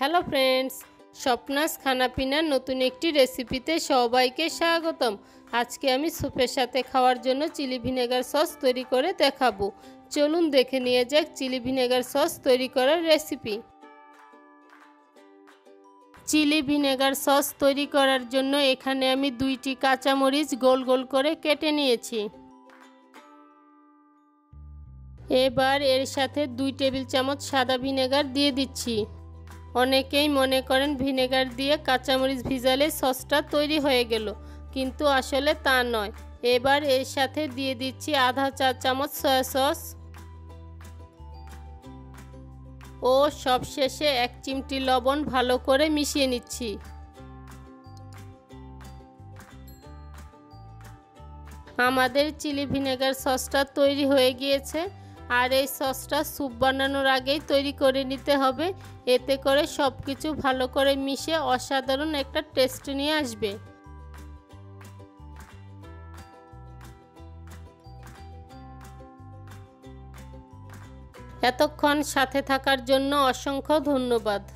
Hello friends, স্বপ্নাস খানাপিনার নতুন একটি রেসিপিতে সবাইকে স্বাগতম। আজকে আমি স্যুপের সাথে খাওয়ার জন্য চিলি ভিনেগার সস তৈরি করে দেখাবো। চলুন দেখে নিয়ে যাক চিলি ভিনেগার সস তৈরি করার রেসিপি। চিলি ভিনেগার সস তৈরি করার জন্য এখানে আমি 2টি কাঁচামরিচ গোল গোল করে কেটে নিয়েছি। এবার এর সাথে 2 টেবিল চামচ সাদা ভিনেগার দিয়ে দিচ্ছি। অনেকেই মনে করেন ভিনেগার দিয়ে কাঁচামরিচ ভিজালে সসটা তৈরি হয়ে গেল, কিন্তু আসলে তা নয়। এবার এর সাথে দিয়ে দিচ্ছি আধা চা চামচ সয়া সস ও সবশেষে 1 চিমটি লবণ ভালো করে মিশিয়ে নিচ্ছি। আমাদের চিলি ভিনেগার সসটা তৈরি হয়ে গিয়েছে। আর এই সসটা স্যুপ বানানোর আগেই তৈরি করে নিতে হবে, এতে করে সব কিছু ভালো করে মিশে অসাধারণ একটা টেস্ট নিয়ে আসবে। এতক্ষণ সাথে থাকার জন্য অসংখ্য ধন্যবাদ।